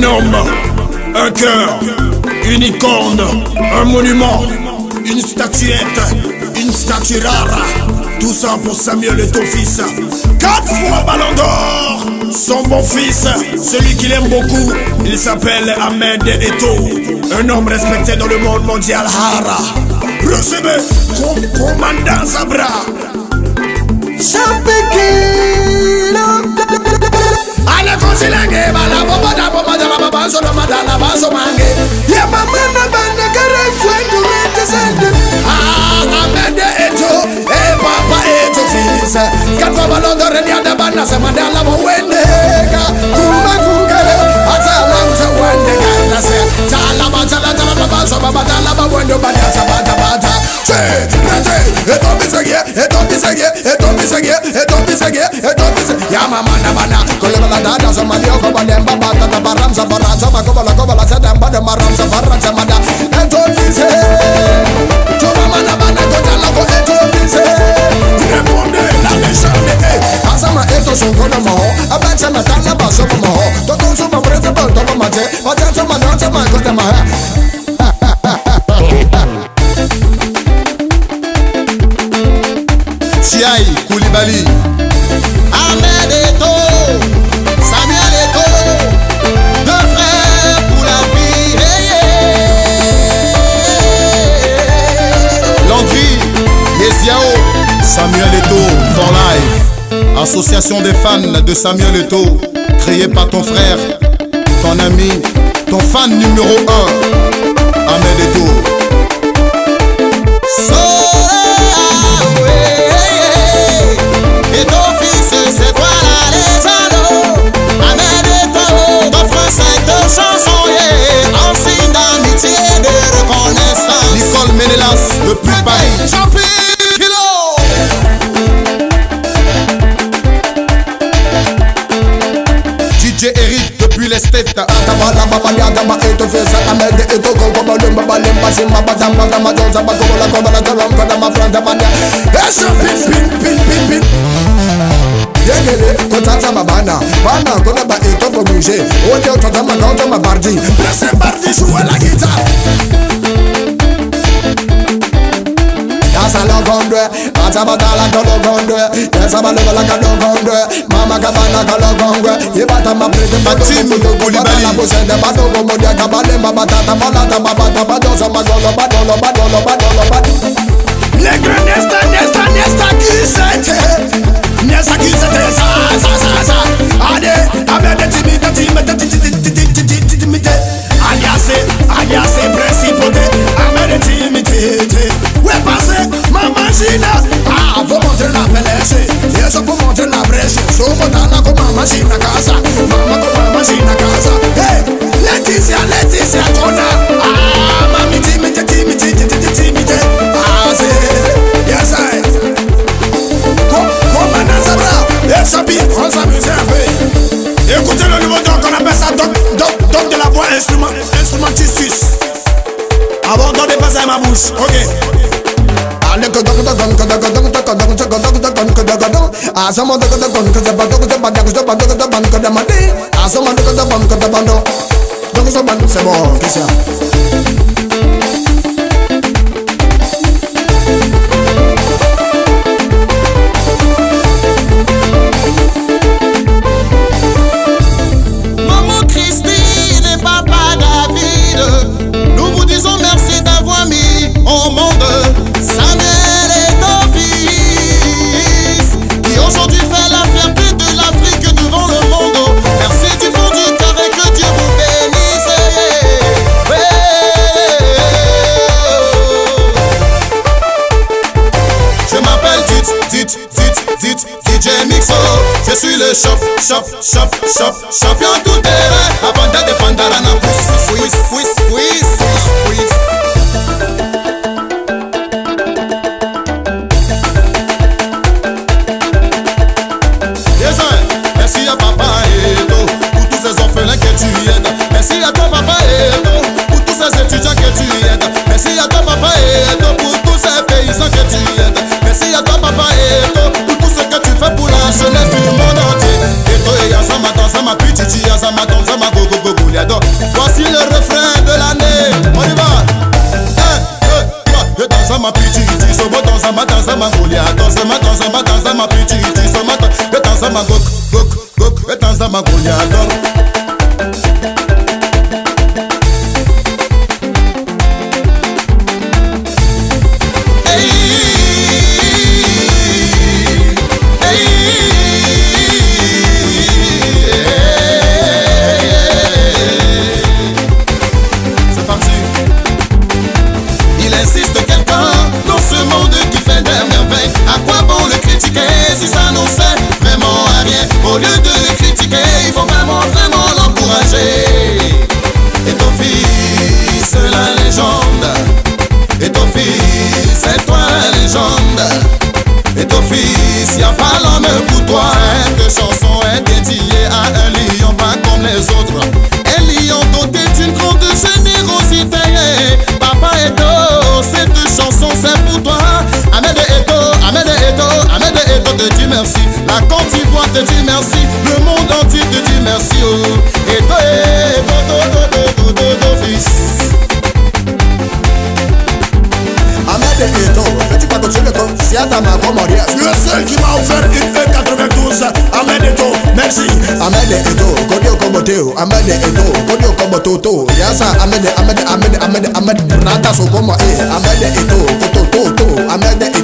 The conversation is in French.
homme, un cœur, une icône, un monument, une statuette, une statue rare. Tout ça pour Samuel Eto'o fils. 4 fois ballon d'or. Son bon fils, celui qu'il aime beaucoup, il s'appelle Ahmed Eto'o. Un homme respecté dans le monde mondial. Hara. Recevez commandant Zabra. Ale konsilange bala boba da baba so madala baso mange. Ya mama na bana kare fwendu rete sende. Ahmed Eto'o papa Eto'o fils. 4 fois ballon d'or ya da bana sa madala mo wendega. Kuma kungale atala msa wendega se. Tala baba so baba tala ba wendo bada sa bada. Ya mama na bana kola dada so madio ko balemba bata ta baramza baraza ba ko bala sa damba de maramza baraza mada Eto'o fils to mama na bana ko tala ko Eto'o fils remonde la méchante asama Eto'o so ko na mo abacha na tala ba so mo to ko so mo prete ba to ma je ba ta so ma no ma ko ta ma Siaï Koulibaly, Ahmed Eto'o, Samuel Eto'o, 2 frères pour la vie. Landry, Yesiao, Samuel Eto'o for life. Association des fans de Samuel Eto'o, créée par ton frère, ton ami, ton fan numéro 1, Ahmed Eto'o. Eto'o fils, c'est toi la légende. Ahmed Eto'o t'offre cette chanson, en signe d'amitié et de reconnaissance. Nicole Ménélas depuis Paris. Champi Kilo. DJ Eric depuis les States. Eto'o fils, Ahmed Eto'o Yegele, kotata mabana, bana kona ba Eto'o bouger. Ote otata magauta mabardi. Presse bardi joue la guitare. Yasa logondwe, atabata la logondwe. Yasa balova la logondwe. Mama kabana logondwe. Yebata mabrete Fatim Koulibaly. La posede badogo modia kabale mabatata balata babata badoza magolo badolo. Les grands nesta qui c'était. Nesta qui c'était ça. Ade, Ahmed timide. Alias principauté. Ahmed timide. Ouais passé, maman Gina. Faut montrer la bellesse. Et ça pour montrer la brèche. Sauf dans la comme maman Gina casa. Maman Gina casa. Hey, Laetitia Kona. Mami timide. Yes I. Commandant Zabra. Et Chapi, on s'amuse un peu. Écoutez le nouveau don qu'on appelle ça doc de la voix instrumentistus. Avant d'en dépasser ma bouche, ok. C'est bon, qu'est-ce qu'il y a? Au monde, Samuel Eto'o fils, qui aujourd'hui fait la fierté de l'Afrique devant le monde. Merci du fond du cœur et que Dieu vous bénisse. Je m'appelle Dit DJ Mixo. Je suis le champion tout terrain. Avant de défendre Rana Pouisse. Merci à papa Eto'o pour tous ces orphelins que tu aides. Merci à toi papa Eto'o pour tous ces étudiants que tu aides. Merci à toi papa Eto'o pour tous ces paysans que tu aides. Merci à toi papa Eto'o pour tout ce que tu fais pour la jeunesse du monde entier. Eto'o et Yazama dans ma petite Yazama dans ma gogo liado. sobo tanzama tanzama golia, tanzama tanzama tanzama pichi, soma tanzama gok gok gok, tanzama golia dor. Au lieu de le critiquer, il faut vraiment, vraiment l'encourager. Et ton fils, la légende. Et ton fils, c'est toi la légende. Et ton fils, y'a pas l'homme pour toi. Cette chanson est dédiée à un lion pas comme les autres. Un lion doté d'une grande générosité. Papa Edo, cette chanson c'est pour toi. Ahmed Edo, Ahmed Edo, Ahmed Edo te dit merci. La Côte d'Ivoire te dit merci. Le monde entier te dit merci. Oh. Edo, Edo, do, fils. Ahmed Edo, petit pas continuer comme si à ta main comme Arias. Le seul qui m'a offert une E92. Ahmed Edo, merci. Ahmed Edo, Kodio comme Théo. Ahmed Edo, Kodio comme Toto. Yasa, Ahmed, Rata so comme Ahmed Edo, Toto, Ahmed